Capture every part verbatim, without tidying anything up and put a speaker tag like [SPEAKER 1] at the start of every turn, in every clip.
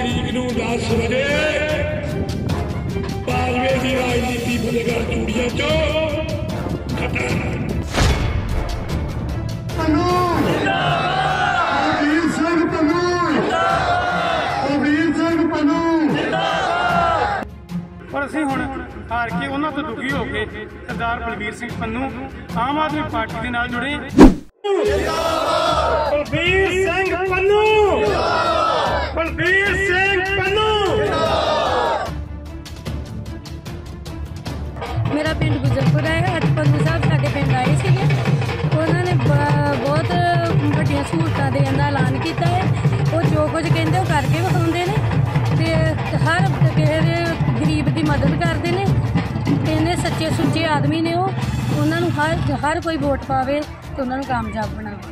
[SPEAKER 1] तरीक नूं दस बजे बाजवे की राजनीति फतेहगढ़ चूड़ियां चो खत्म।
[SPEAKER 2] पर असीं हुण हार के उन्हां तों दुखी हो के सरदार बलबीर सिंह पन्नू आम आदमी पार्टी दे नाल जुड़े। बलबीर सिंह पन्नू, बलबीर सिंह पन्नू।
[SPEAKER 3] मेरा पिंड गुजरपुर है। अज पन्नू साहब साडे पिंड आए सीगे, उन्होंने बहुत वड्डियां सहूलतां देण दा ऐलान कीता है। वो जो कुछ कहंदे वो करके विखाउंदे ने ते हर किसी गरीब की मदद करते हैं। इन्ने सच्चे सुच्चे आदमी ने वो, उन्होंने हर हर कोई वोट पावे तो उन्होंने कामयाब बनावे।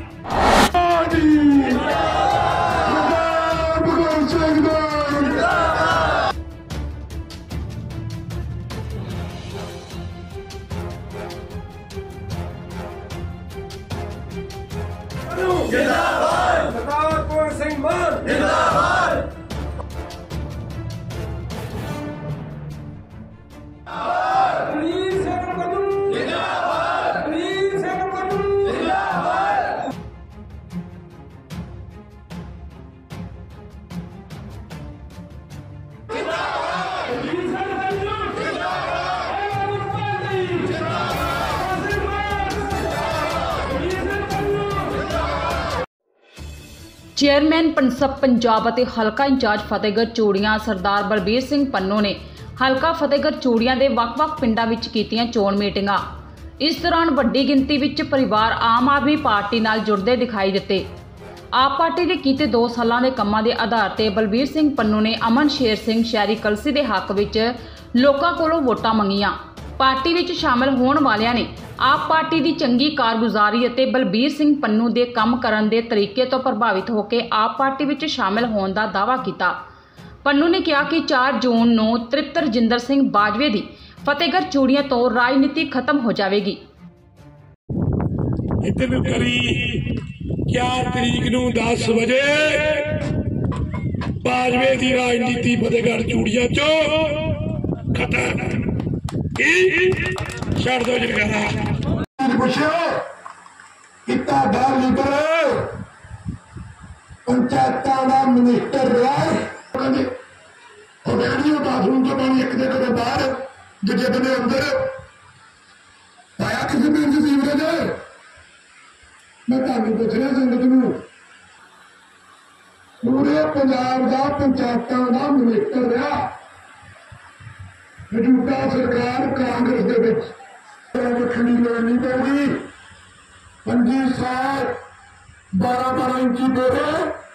[SPEAKER 1] सरदार सिंह मान जिंदाबाद।
[SPEAKER 4] चेयरमैन पनसप पंजाब ਅਤੇ हलका इंचार्ज फतेहगढ़ चूड़ियां सरदार बलबीर सिंह पन्नू ने हलका फतेहगढ़ चूड़ियां ਦੇ ਵੱਖ-ਵੱਖ ਪਿੰਡਾਂ ਵਿੱਚ ਕੀਤੀਆਂ ਚੋਣ ਮੀਟਿੰਗਾਂ। ਇਸ ਦੌਰਾਨ ਵੱਡੀ ਗਿਣਤੀ ਵਿੱਚ ਪਰਿਵਾਰ ਆਮ ਆਦਮੀ ਪਾਰਟੀ ਨਾਲ ਜੁੜਦੇ ਦਿਖਾਈ ਦਿੱਤੇ। ਆਪ ਪਾਰਟੀ ਦੇ ਕੀਤੇ ਦੋ ਸਾਲਾਂ ਦੇ ਕੰਮਾਂ ਦੇ ਆਧਾਰ ਤੇ ਬਲਬੀਰ ਸਿੰਘ ਪੰਨੂ ਨੇ ਅਮਨ ਸ਼ੇਰ ਸਿੰਘ ਸ਼ਹਿਰੀ ਕਲਸੀ ਦੇ ਹੱਕ ਵਿੱਚ ਲੋਕਾਂ ਕੋਲੋਂ ਵੋਟਾਂ ਮੰਗੀਆਂ। ਪਾਰਟੀ ਵਿੱਚ ਸ਼ਾਮਲ ਹੋਣ ਵਾਲਿਆਂ ਨੇ ਆਪ ਪਾਰਟੀ ਦੀ ਚੰਗੀ ਕਾਰਗੁਜ਼ਾਰੀ ਅਤੇ ਬਲਬੀਰ ਸਿੰਘ ਪੰਨੂ ਦੇ ਕੰਮ ਕਰਨ ਦੇ ਤਰੀਕੇ ਤੋਂ ਪ੍ਰਭਾਵਿਤ ਹੋ ਕੇ ਆਪ ਪਾਰਟੀ ਵਿੱਚ ਸ਼ਾਮਲ ਹੋਣ ਦਾ ਦਾਅਵਾ ਕੀਤਾ। ਪੰਨੂ ਨੇ ਕਿਹਾ ਕਿ ਚਾਰ ਜੂਨ ਨੂੰ ਤ੍ਰਿਪਤ ਰਜਿੰਦਰ ਸਿੰਘ ਬਾਜਵੇ ਦੀ ਫਤਿਹਗੜ੍ਹ ਚੂੜੀਆਂ ਤੋਂ ਰਾਜਨੀਤੀ ਖਤਮ ਹੋ ਜਾਵੇਗੀ।
[SPEAKER 1] इतने करी चार तरीक नूं दस बजे बाजवे की राजनीति फतेहगढ़ चूड़ियां चो खत्म। छड़ दो जरगारा
[SPEAKER 5] पंचायतों का मिनिस्टर रहा बाथरूम तो पानी एक दिन बाहर दूजे दिन अंदर पाया किसी पिंड सीवरेज। मैं तुहानू पुछ रहा संगत नूं पूरे पंजाब का पंचायतों का मिनिस्टर रहा मौजूदा सरकार कांग्रेस दे विच रखनी लोड़ नहीं पऊगी। पंजी साल बारह बारह इंची बोरे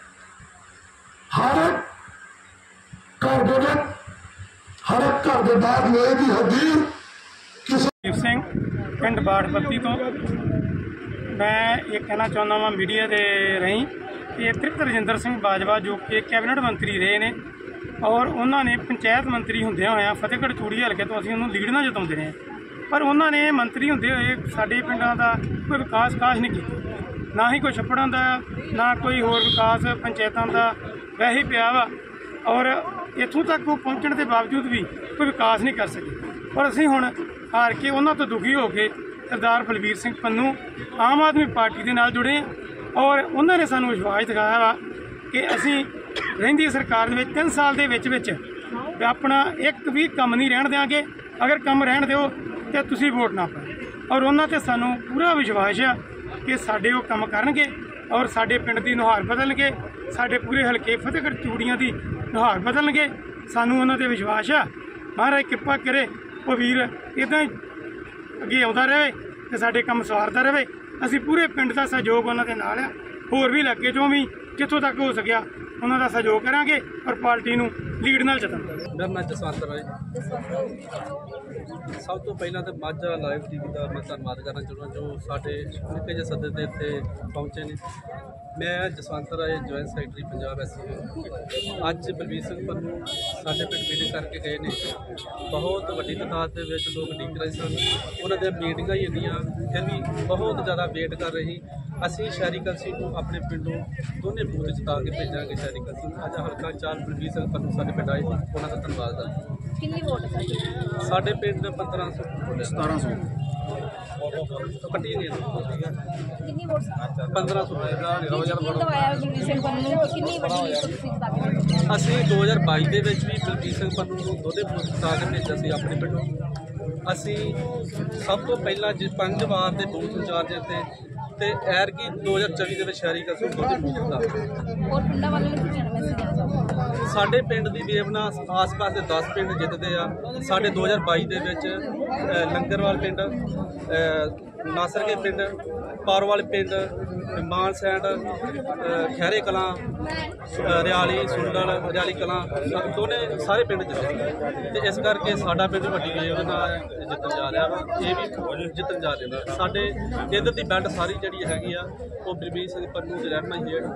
[SPEAKER 5] हर घर दे हर घर के बाहर लोहे की हड्डी किसी
[SPEAKER 2] सिंह पिंड बाड़पत्ती तो मैं ये कहना चाहता वा मीडिया के रही कि तृप्त रजिंदर सिंह बाजवा जो कि कैबिनेट मंत्री रहे ने और उन्होंने पंचायत मंत्री होंदे होया फतेहगढ़ चूड़ी हल्के तो असीं उन्होंने लीड ना जिताते रहे, पर उन्होंने मंत्री होंदे हुए साडे पिंडां दा कोई विकास काश नहीं किया, ना ही कोई छप्पड़ां दा ना कोई होर विकास पंचायतां दा वह ही पिया वा और इत्थों तक वो पहुँचने के बावजूद भी कोई विकास नहीं कर सके। और असीं हुण हार के उन्हां तों दुखी हो के सरदार बलबीर सिंह पन्नू आम आदमी पार्टी के नाल जुड़े और उन्होंने सानू विश्वास दिखाया वा कि असीं रहिंदी सरकार दे तीन साल के विच विच अपना एक भी कम नहीं रहन देंगे, अगर कम रहन दो तो तुसीं वोट ना पाओ। और उन्होंने सानू पूरा विश्वास है कि साडे वो कम करनगे और साडे पिंड की नुहार बदलणगे, साडे पूरे हल्के फतेहगढ़ चूड़ियां की नुहार बदलणगे। सानू उन्होंने विश्वास है, महाराज कृपा करे वो वीर इदां ही अगे आउंदा रहे ते साडे काम सवारदा रहे। असीं पूरे पिंड का सहयोग उन्होंने नाल है, होर भी इलाके चों भी जिथों तक हो सकिया उन्हों का सहयोग करांगे और पार्टी नूं लीड नाल जितांगे।
[SPEAKER 6] मेरा नाम जसवंत राय। सब तो पहला तो माझा लाइव टीवी का मैं धन्यवाद करना चाहूँगा जो साढ़े निक्के जे सदे दे इत्थे पहुँचे ने। मैं Jaswant Rai joint secretary Punjab S C अज बलबीर सिंह पन्नू साढ़े पिंड मीटिंग करके गए ने। बहुत वड्डी तादाद के लोग उड़ीक रहे सन, उन्होंने मीटिंगां ही इन्नियां फिर भी बहुत ज़्यादा वेट कर रही ਅਸੀਂ ਸ਼ਹਿਰੀ ਕਲਸੀ ਨੂੰ ਆਪਣੇ ਪਿੰਡੋਂ ਦੋਨੇ ਬੂਥ ਜਿਤਾ ਕੇ ਭੇਜਾਂਗੇ। ਸ਼ਹਿਰੀ ਕਲਸੀ ਨੂੰ ਅੱਜ ਹਲਕਾ ਚਾਰ ਬਲਬੀਰ ਸਿੰਘ ਪੰਨੂ ਸਾਡੇ ਪਿੰਡ ਆਏ, ਉਹਨਾਂ ਦਾ ਧੰਨਵਾਦ ਕਰਦੇ।
[SPEAKER 7] ਕਿੰਨੀ ਵੋਟ ਹੈ
[SPEAKER 6] ਸਾਡੇ ਪਿੰਡ ਪੰਦਰਾਂ ਸੌ ਸਤਾਰਾਂ ਸੌ ਕੱਟੀ ਗਈ
[SPEAKER 7] ਕਿੰਨੀ ਵੋਟ
[SPEAKER 6] ਪੰਦਰਾਂ ਸੌ
[SPEAKER 7] ਦਵਾਇਆ ਬਲਬੀਰ ਸਿੰਘ ਪੰਨੂ ਨੂੰ ਕਿੰਨੀ ਵੱਡੀ ਲੀਡ ਤੋਂ ਤੁਸੀਂ ਜਿਤਾ ਕੇ
[SPEAKER 6] ਅਸੀਂ ਦੋ ਹਜ਼ਾਰ ਬਾਈ ਦੇ ਵਿੱਚ ਵੀ ਬਲਬੀਰ ਸਿੰਘ ਪੰਨੂ ਨੂੰ ਦੋਨੇ ਬੂਥ ਜਿਤਾ ਕੇ ਭੇਜਿਆ ਸੀ ਆਪਣੇ ਪਿੰਡੋਂ। ਅਸੀਂ ਸਭ ਤੋਂ ਪਹਿਲਾਂ ਜ ਪੰਜ ਵਾਰ ਦੇ ਬੂਥ ਇੰਚਾਰਜ ਤੇ ਤੇ ਐਰਕੀ ਦੋ ਹਜ਼ਾਰ ਚੌਵੀ ਦੇ ਵਿੱਚ ਸ਼ਹਿਰੀ ਕਲਸੀ ਦੋਨੇ ਬੂਥ ਜਿਤਾ।
[SPEAKER 7] ਔਰ ਪਿੰਡਾਂ ਵਾਲਿਆਂ ਨੂੰ ਕੀ ਕਹਿਣਾ ਮੈਸੇਜ ਦੇਣਾ ਚਾਹੁੰਦੇ?
[SPEAKER 6] ਸਾਡੇ ਪਿੰਡ ਦੀ ਵੇਵਨਾ ਆਸ-ਪਾਸ ਦੇ ਦਸ ਪਿੰਡ ਜਿੱਤਦੇ ਆ। ਸਾਡੇ ਦੋ ਹਜ਼ਾਰ ਬਾਈ ਦੇ ਵਿੱਚ ਅ, ਲੰਗਰਵਾਲ ਪਿੰਡ, ਅ, ਨਾਸਰਕੇ ਪਿੰਡ, ਪਾਰੋਵਾਲ ਪਿੰਡ, ਮਾਨਸੈਂਡ, ਅ, ਖੈਰੇ ਕਲਾਂ, ਅ, ਰਿਆਲੀ ਸੁੰਡਲ, ਰਿਆਲੀ ਕਲਾਂ ਸ- ਦੋਨੇ ਸਾਰੇ ਪਿੰਡ ਜਿੱਤੇ ਤੇ ਇਸ ਕਰਕੇ ਸਾਡਾ ਪਿੰਡ ਵੱਡੀ ਵੇਵਨਾ ਜਿੱਤਣ ਜਾ ਰਿਹਾ ਵਾ। ਇਹ ਵੀ ਜਿੱਤਣ ਜਾ ਰਿਹਾ। ਸਾਡੇ ਇੱਧਰ ਦੀ ਬੈਲਟ ਸਾਰੀ ਜਿਹੜੀ ਹੈਗੀ ਆ ਉਹ ਬਲਬੀਰ ਸਿੰਘ ਪੰਨੂ ਦੀ ਰਹਿਨਮਾਈ ਹੇਠ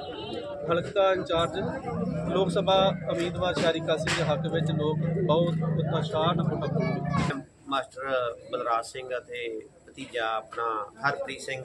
[SPEAKER 6] ਹਲਕਾ ਇੰਚਾਰਜ ਲੋਕ ਸਭਾ ਉਮੀਦਵਾਰ ਸ਼ਹਿਰੀ ਕਲਸੀ ਦੇ ਹੱਕ ਵਿੱਚ ਲੋਕ ਬਹੁਤ ਉਤਸ਼ਾਹ ਨਾਲ ਵੋਟਾਂ ਪਾਉਣਗੇ।
[SPEAKER 8] ਮਾਸਟਰ ਬਲਰਾਜ ਸਿੰਘ ਅਤੇ ਭਤੀਜਾ ਆਪਣਾ ਹਰਪ੍ਰੀਤ ਸਿੰਘ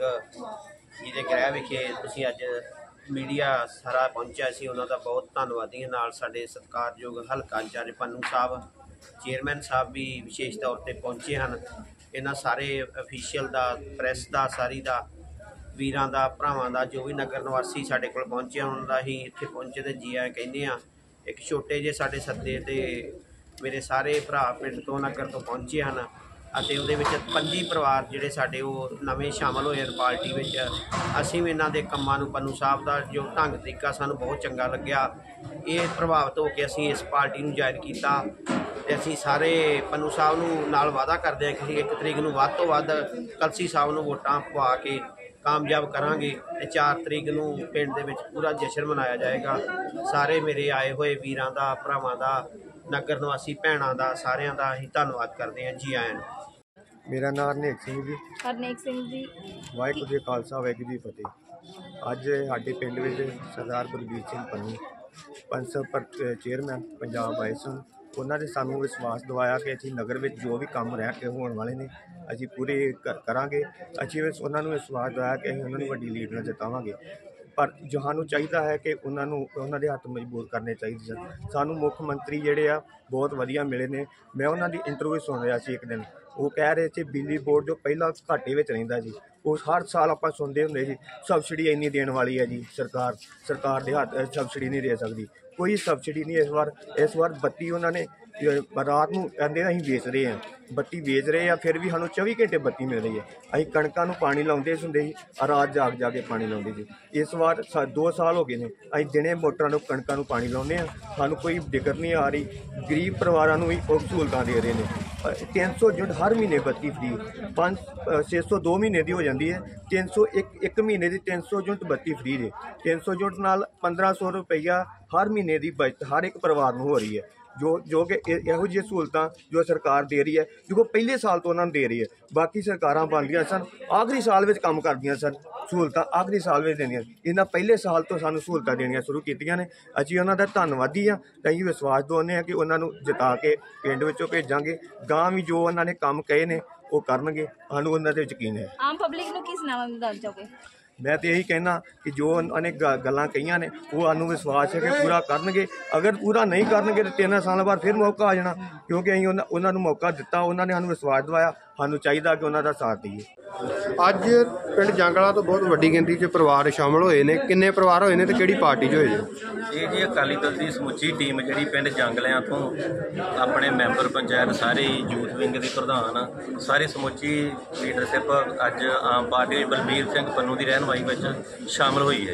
[SPEAKER 8] ਜੀ ਦੇ ਗ੍ਰਹਿ ਵਿਖੇ ਤੁਸੀਂ ਅੱਜ ਮੀਡੀਆ ਸਾਰਾ ਪਹੁੰਚਿਆ ਸੀ, ਉਹਨਾਂ ਦਾ ਬਹੁਤ ਧੰਨਵਾਦੀ ਹਾਂ। ਨਾਲ ਸਾਡੇ ਸਤਿਕਾਰਯੋਗ ਹਲਕਾ ਇੰਚਾਰਜ ਪੰਨੂ ਸਾਹਿਬ, ਚੇਅਰਮੈਨ ਸਾਹਿਬ ਵੀ ਵਿਸ਼ੇਸ਼ ਤੌਰ 'ਤੇ ਪਹੁੰਚੇ ਹਨ। ਇਹਨਾਂ ਸਾਰੇ ਅਫੀਸ਼ੀਅਲ ਦਾ, ਪ੍ਰੈਸ ਦਾ, ਸਾਰੀ ਦਾ, ਵੀਰਾਂ ਦਾ, ਭਰਾਵਾਂ ਦਾ, ਜੋ ਵੀ ਨਗਰ ਨਿਵਾਸੀ ਸਾਡੇ ਕੋਲ ਪਹੁੰਚੇ ਉਹਨਾਂ ਦਾ ਹੀ ਇੱਥੇ ਪਹੁੰਚੇ ਤੇ ਜੀ ਆਇਆਂ ਕਹਿੰਦੇ ਆ। ਇੱਕ ਛੋਟੇ ਜਿਹੇ ਸਾਡੇ ਸੱਦੇ ਤੇ ਮੇਰੇ ਸਾਰੇ ਭਰਾ ਪਿੰਡ ਤੋਂ ਨਗਰ ਤੋਂ ਪਹੁੰਚੇ ਹਨ ਅਤੇ ਉਹਦੇ ਵਿੱਚ ਪੰਜੀ ਪਰਿਵਾਰ ਜਿਹੜੇ ਸਾਡੇ ਉਹ ਨਵੇਂ ਸ਼ਾਮਲ ਹੋਏ ਹਨ ਪਾਰਟੀ ਵਿੱਚ। ਅਸੀਂ ਵੀ ਇਹਨਾਂ ਦੇ ਕੰਮਾਂ ਨੂੰ, ਪੰਨੂ ਸਾਹਿਬ ਦਾ ਜੋ ਢੰਗ ਤਰੀਕਾ ਸਾਨੂੰ ਬਹੁਤ ਚੰਗਾ ਲੱਗਿਆ। ਇਹ ਪ੍ਰਭਾਵਿਤ ਹੋ ਕੇ ਅਸੀਂ ਇਸ ਪਾਰਟੀ ਨੂੰ ਜੁਆਇਨ ਕੀਤਾ ਤੇ ਅਸੀਂ ਸਾਰੇ ਪੰਨੂ ਸਾਹਿਬ ਨੂੰ ਨਾਲ ਵਾਅਦਾ ਕਰਦੇ ਹਾਂ ਕਿ ਅਸੀਂ ਇੱਕ ਤਰੀਕ ਨੂੰ ਵੱਧ ਤੋਂ ਵੱਧ ਕਲਸੀ ਸਾਹਿਬ ਨੂੰ ਵੋਟਾਂ ਪਵਾ ਕੇ ਕਾਮਯਾਬ ਕਰਾਂਗੇ ਤੇ ਚਾਰ ਤਰੀਕ ਨੂੰ ਪਿੰਡ ਦੇ ਵਿੱਚ ਪੂਰਾ ਜਸ਼ਨ ਮਨਾਇਆ ਜਾਏਗਾ। ਸਾਰੇ ਮੇਰੇ ਆਏ ਹੋਏ ਵੀਰਾਂ ਦਾ, ਭਰਾਵਾਂ ਦਾ, ਨਗਰ ਨਿਵਾਸੀ ਭੈਣਾਂ ਦਾ, ਸਾਰਿਆਂ ਦਾ ਅਸੀਂ ਧੰਨਵਾਦ ਕਰਦੇ ਹਾਂ। ਜੀ ਆਇਆਂ ਨੂੰ।
[SPEAKER 9] ਮੇਰਾ ਨਾਮ ਹਰਨੇਕ ਸਿੰਘ ਜੀ।
[SPEAKER 7] ਹਰਨੇਕ ਸਿੰਘ ਜੀ,
[SPEAKER 9] ਵਾਹਿਗੁਰੂ ਜੀ ਖਾਲਸਾ, ਵਾਹਿਗੁਰੂ ਜੀ ਫਤਿਹ। ਅੱਜ ਸਾਡੇ ਪਿੰਡ ਵਿੱਚ ਸਰਦਾਰ ਬਲਬੀਰ ਸਿੰਘ ਪੰਨੂ ਪੰਚ ਸਭਾ ਚੇਅਰਮੈਨ ਪੰਜਾਬ ਆਏ ਸਨ। ਉਹਨਾਂ ਨੇ ਸਾਨੂੰ ਵਿਸ਼ਵਾਸ ਦਿਵਾਇਆ ਕਿ ਅਸੀਂ ਨਗਰ ਵਿੱਚ ਜੋ ਵੀ ਕੰਮ ਰਹਿ ਕੇ ਹੋਣ ਵਾਲੇ ਨੇ ਅਸੀਂ ਪੂਰੇ ਕ- ਕਰਾਂਗੇ। ਅਸੀਂ ਉਹਨਾਂ ਨੂੰ ਵਿਸ਼ਵਾਸ ਦਿਵਾਇਆ ਕਿ ਅਸੀਂ ਉਹਨਾਂ ਨੂੰ ਵੱਡੀ ਲੀਡ ਨਾਲ ਜਿਤਾਵਾਂਗੇ। ਪਰ ਜੋ ਸਾਨੂੰ ਚਾਹੀਦਾ ਹੈ ਕਿ ਉਹਨਾਂ ਨੂੰ ਉਹਨਾਂ ਦੇ ਹੱਥ ਮਜ਼ਬੂਤ ਕਰਨੇ ਚਾਹੀਦੇ ਸਨ। ਸਾਨੂੰ ਮੁੱਖ ਮੰਤਰੀ ਜਿਹੜੇ ਆ ਬਹੁਤ ਵਧੀਆ ਮਿਲੇ ਨੇ। ਮੈਂ ਉਹਨਾਂ ਦੀ ਇੰਟਰਵਿਊ ਸੁਣ ਰਿਹਾ ਸੀ ਇੱਕ ਦਿਨ, ਉਹ ਕਹਿ ਰਹੇ ਸੀ ਬਿਜਲੀ ਬੋਰਡ ਜੋ ਪਹਿਲਾਂ ਘਾਟੇ ਵਿੱਚ ਰਹਿੰਦਾ ਸੀ, ਉਹ ਹਰ ਸਾਲ ਆਪਾਂ ਸੁਣਦੇ ਹੁੰਦੇ ਸੀ ਸਬਸਿਡੀ ਇੰਨੀ ਦੇਣ ਵਾਲੀ ਹੈ ਜੀ ਸਰਕਾਰ, ਸਰਕਾਰ ਦੇ ਹੱਥ ਸਬਸਿਡੀ ਨਹੀਂ ਦੇ ਸਕਦੀ। ਕੋਈ ਸਬਸਿਡੀ ਨਹੀਂ ਇਸ ਵਾਰ। ਇਸ ਵਾਰ ਬੱਤੀ ਉਹਨਾਂ ਨੇ ਰਾਤ ਨੂੰ ਕਹਿੰਦੇ ਅਸੀਂ ਵੇਚ ਰਹੇ ਹਾਂ, ਬੱਤੀ ਵੇਚ ਰਹੇ ਆ, ਫਿਰ ਵੀ ਸਾਨੂੰ ਚੌਵੀ ਘੰਟੇ ਬੱਤੀ ਮਿਲ ਰਹੀ ਹੈ। ਅਸੀਂ ਕਣਕਾਂ ਨੂੰ ਪਾਣੀ ਲਾਉਂਦੇ ਹੁੰਦੇ ਸੀ, ਰਾਤ ਜਾਗ ਜਾ ਕੇ ਪਾਣੀ ਲਾਉਂਦੇ ਸੀ। ਇਸ ਵਾਰ ਸਾ ਦੋ ਸਾਲ ਹੋ ਗਏ ਨੇ ਅਸੀਂ ਦਿਨੇ ਮੋਟਰਾਂ ਨੂੰ ਕਣਕਾਂ ਨੂੰ ਪਾਣੀ ਲਾਉਂਦੇ ਹਾਂ, ਸਾਨੂੰ ਕੋਈ ਦਿੱਕਤ ਨਹੀਂ ਆ ਰਹੀ। ਗਰੀਬ ਪਰਿਵਾਰਾਂ ਨੂੰ ਵੀ ਉਹ ਸਹੂਲਤਾਂ ਦੇ ਰਹੇ ਨੇ। ਤਿੰਨ ਸੌ ਯੂਨਿਟ ਹਰ ਮਹੀਨੇ ਬੱਤੀ ਫਰੀ, ਪੰਜ ਛੇ ਸੌ ਦੋ ਮਹੀਨੇ ਦੀ ਹੋ ਜਾਂਦੀ ਹੈ, ਤਿੰਨ ਸੌ ਇੱਕ ਇੱਕ ਮਹੀਨੇ ਦੀ ਤਿੰਨ ਸੌ ਯੂਨਿਟ ਬੱਤੀ ਫਰੀ ਜੇ। ਤਿੰਨ ਸੌ ਯੂਨਿਟ ਨਾਲ ਪੰਦਰਾਂ ਸੌ ਰੁਪਈਆ ਹਰ ਮਹੀਨੇ ਦੀ ਬਚਤ ਹਰ ਇੱਕ ਪਰਿਵਾਰ ਨੂੰ ਹੋ ਰਹੀ ਹੈ। ਜੋ ਜੋ ਕਿ ਇਹ- ਇਹੋ ਜਿਹੀਆਂ ਸਹੂਲਤਾਂ ਜੋ ਸਰਕਾਰ ਦੇ ਰਹੀ ਹੈ, ਜੋ ਪਹਿਲੇ ਸਾਲ ਤੋਂ ਉਹਨਾਂ ਨੂੰ ਦੇ ਰਹੀ ਹੈ। ਬਾਕੀ ਸਰਕਾਰਾਂ ਬਣਦੀਆਂ ਸਨ, ਆਖਰੀ ਸਾਲ ਵਿੱਚ ਕੰਮ ਕਰਦੀਆਂ ਸਨ, ਸਹੂਲਤਾਂ ਆਖਰੀ ਸਾਲ ਵਿੱਚ ਦਿੰਦੀਆਂ। ਇਹਨਾਂ ਪਹਿਲੇ ਸਾਲ ਤੋਂ ਸਾਨੂੰ ਸਹੂਲਤਾਂ ਦੇਣੀਆਂ ਸ਼ੁਰੂ ਕੀਤੀਆਂ ਨੇ। ਅਸੀਂ ਉਹਨਾਂ ਦਾ ਧੰਨਵਾਦੀ ਹਾਂ ਤੇ ਅਸੀਂ ਵਿਸ਼ਵਾਸ ਦਿਵਾਉਂਦੇ ਹਾਂ ਕਿ ਉਹਨਾਂ ਨੂੰ ਜਿਤਾ ਕੇ ਪਿੰਡ ਵਿੱਚੋਂ ਭੇਜਾਂਗੇ। ਗਾਂ ਵੀ ਜੋ ਉਹਨਾਂ ਨੇ ਕੰਮ ਕਹੇ ਨੇ ਉਹ ਕਰਨਗੇ, ਸਾਨੂੰ ਉਹਨਾਂ 'ਤੇ ਯਕੀਨ ਹੈ।
[SPEAKER 7] ਆਮ ਪਬਲਿਕ ਨੂੰ ਕੀ ਸੁਣਾਉਣਾ ਚਾਹੋਗੇ?
[SPEAKER 9] ਮੈਂ ਤਾਂ ਇਹੀ ਕਹਿਣਾ ਕਿ ਜੋ ਉਹਨਾਂ ਨੇ ਗ- ਗੱਲਾਂ ਕਹੀਆਂ ਨੇ ਉਹ ਸਾਨੂੰ ਵਿਸ਼ਵਾਸ ਹੈ ਕਿ ਪੂਰਾ ਕਰਨਗੇ। ਅਗਰ ਪੂਰਾ ਨਹੀਂ ਕਰਨਗੇ ਤਾਂ ਤਿੰਨ ਸਾਲਾਂ ਬਾਅਦ ਫਿਰ ਮੌਕਾ ਆ ਜਾਣਾ, ਕਿਉਂਕਿ ਅਸੀਂ ਉਹਨਾਂ ਉਹਨਾਂ ਨੂੰ ਮੌਕਾ ਦਿੱਤਾ, ਉਹਨਾਂ ਨੇ ਸਾਨੂੰ ਵਿਸ਼ਵਾਸ ਦਿਵਾਇਆ। ਸਾਨੂੰ ਚਾਹੀਦਾ ਕਿ ਉਹਨਾਂ ਦਾ ਸਾਥ ਦਈਏ।
[SPEAKER 10] ਅੱਜ ਪਿੰਡ ਜੰਗਲਾ ਤੋਂ ਬਹੁਤ ਵੱਡੀ ਗਿਣਤੀ 'ਚ ਪਰਿਵਾਰ ਸ਼ਾਮਲ ਹੋਏ ਨੇ। ਕਿੰਨੇ ਪਰਿਵਾਰ ਹੋਏ ਨੇ ਤੇ ਕਿਹੜੀ ਪਾਰਟੀ 'ਚ ਹੋਏ ਨੇ?
[SPEAKER 11] ਇਹ ਜੀ ਅਕਾਲੀ ਦਲ ਦੀ ਸਮੁੱਚੀ ਟੀਮ ਜਿਹੜੀ ਪਿੰਡ ਜੰਗਲਿਆਂ ਤੋਂ ਆਪਣੇ ਮੈਂਬਰ ਪੰਚਾਇਤ, ਸਾਰੇ ਯੂਥ ਵਿੰਗ ਦੇ ਪ੍ਰਧਾਨ, ਸਾਰੇ ਸਮੁੱਚੀ ਲੀਡਰਸ਼ਿਪ ਅੱਜ ਆਮ ਪਾਰਟੀ ਬਲਬੀਰ ਸਿੰਘ ਪੰਨੂ ਦੀ ਰਹਿਨੁਮਾਈ ਵਿੱਚ ਸ਼ਾਮਲ ਹੋਈ ਹੈ।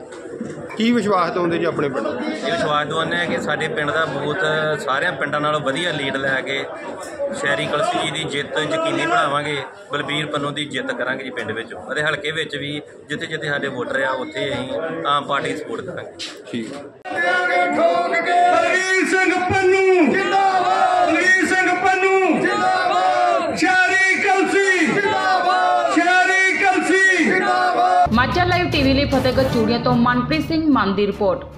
[SPEAKER 10] ਕੀ ਵਿਸ਼ਵਾਸ ਦਿਵਾਉਂਦੇ ਜੀ ਆਪਣੇ ਪਿੰਡ?
[SPEAKER 11] ਇਹ ਵਿਸ਼ਵਾਸ ਦਿਵਾਉਂਦੇ ਹਾਂ ਕਿ ਸਾਡੇ ਪਿੰਡ ਦਾ ਬੂਥ ਸਾਰਿਆਂ ਪਿੰਡਾਂ ਨਾਲੋਂ ਵਧੀਆ ਲੀਡ ਲੈ ਕੇ ਸ਼ਹਿਰੀ ਕਲਸੀ ਜੀ ਦੀ ਜਿੱਤ ਯਕੀਨੀ ਬਣਾਵਾਂਗੇ। ਬਲਬੀਰ ਪੰਨੂ ਦੀ ਜਿੱਤ ਕਰਾਂਗੇ ਜੀ ਪਿੰਡ ਵਿੱਚ ਅਤੇ ਹਲਕੇ ਵਿੱਚ ਵੀ ਜਿੱਥੇ ਜਿੱਥੇ ਸਾਡੇ ਵੋਟਰ ਆ ਉੱਥੇ ਅਸੀਂ ਆਮ ਪਾਰਟੀ ਸਪੋਰਟ ਕਰਾਂਗੇ।
[SPEAKER 10] ਠੀਕ।
[SPEAKER 1] ਬਲਬੀਰ ਸਿੰਘ ਪੰਨੂ ਜਿੰਦਾਬਾਦ, ਬਲਬੀਰ ਸਿੰਘ ਪੰਨੂ ਜਿੰਦਾਬਾਦ, ਸ਼ਹਿਰੀ ਕਲਸੀ ਜਿੰਦਾਬਾਦ, ਸ਼ਹਿਰੀ ਕਲਸੀ ਜਿੰਦਾਬਾਦ।
[SPEAKER 4] ਮਾਝਾ ਲਾਈਵ ਟੀਵੀ ਲਈ ਫਤਿਹਗੜ੍ਹ ਚੂੜੀਆਂ ਤੋਂ ਮਨਪ੍ਰੀਤ ਸਿੰਘ ਮਾਨ ਦੀ ਰਿਪੋਰਟ।